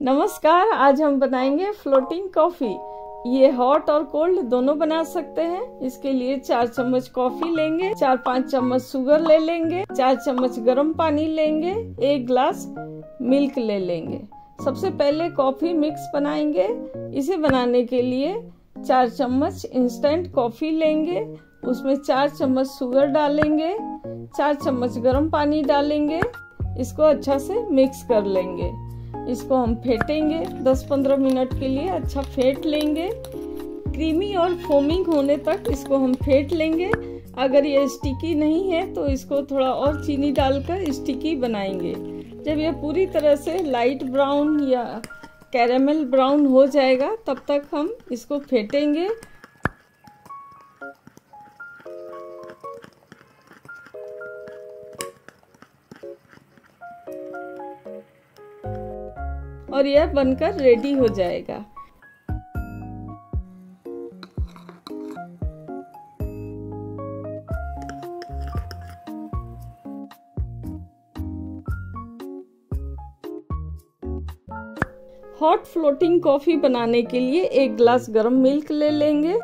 नमस्कार। आज हम बनाएंगे फ्लोटिंग कॉफ़ी। ये हॉट और कोल्ड दोनों बना सकते हैं। इसके लिए 4 चम्मच कॉफ़ी लेंगे, 4-5 चम्मच शुगर ले लेंगे, 4 चम्मच गर्म पानी लेंगे, 1 ग्लास मिल्क ले लेंगे। सबसे पहले कॉफ़ी मिक्स बनाएंगे। इसे बनाने के लिए 4 चम्मच इंस्टेंट कॉफ़ी लेंगे, उसमें 4 चम्मच शुगर डालेंगे, 4 चम्मच गर्म पानी डालेंगे। इसको अच्छा से मिक्स कर लेंगे। इसको हम फेंटेंगे 10-15 मिनट के लिए। अच्छा फेंट लेंगे, क्रीमी और फोमिंग होने तक इसको हम फेंट लेंगे। अगर ये स्टिकी नहीं है तो इसको थोड़ा और चीनी डालकर स्टिकी बनाएंगे। जब ये पूरी तरह से लाइट ब्राउन या कैरेमल ब्राउन हो जाएगा तब तक हम इसको फेंटेंगे। और यह बनकर रेडी हो जाएगा। हॉट फ्लोटिंग कॉफी बनाने के लिए 1 ग्लास गर्म मिल्क ले लेंगे।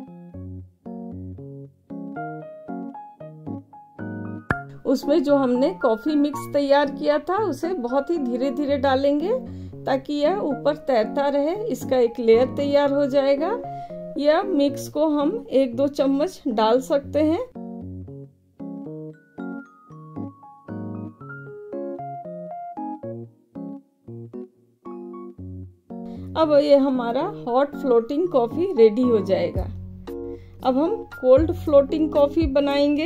उसमें जो हमने कॉफी मिक्स तैयार किया था उसे बहुत ही धीरे धीरे डालेंगे ताकि यह ऊपर तैरता रहे। इसका एक लेयर तैयार हो जाएगा। यह मिक्स को हम 1-2 चम्मच डाल सकते हैं। अब ये हमारा हॉट फ्लोटिंग कॉफी रेडी हो जाएगा। अब हम कोल्ड फ्लोटिंग कॉफी बनाएंगे।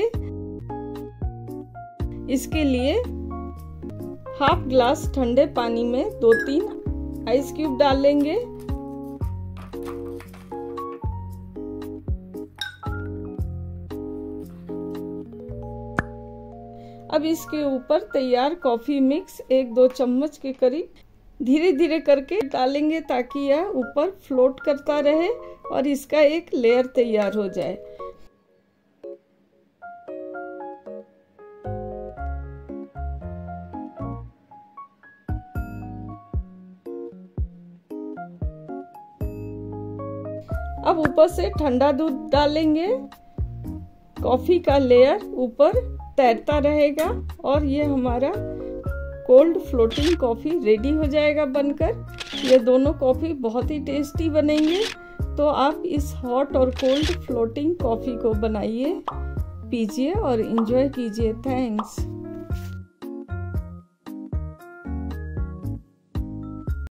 इसके लिए 1/2 ग्लास ठंडे पानी में 2-3 आइस क्यूब डालेंगे। अब इसके ऊपर तैयार कॉफी मिक्स 1-2 चम्मच के करीब धीरे धीरे करके डालेंगे ताकि यह ऊपर फ्लोट करता रहे और इसका एक लेयर तैयार हो जाए। अब ऊपर से ठंडा दूध डालेंगे। कॉफी का लेयर ऊपर तैरता रहेगा और ये हमारा कोल्ड फ्लोटिंग कॉफी रेडी हो जाएगा बनकर। ये दोनों कॉफी बहुत ही टेस्टी बनेंगे। तो आप इस हॉट और कोल्ड फ्लोटिंग कॉफी को बनाइए, पीजिए और एंजॉय कीजिए। थैंक्स।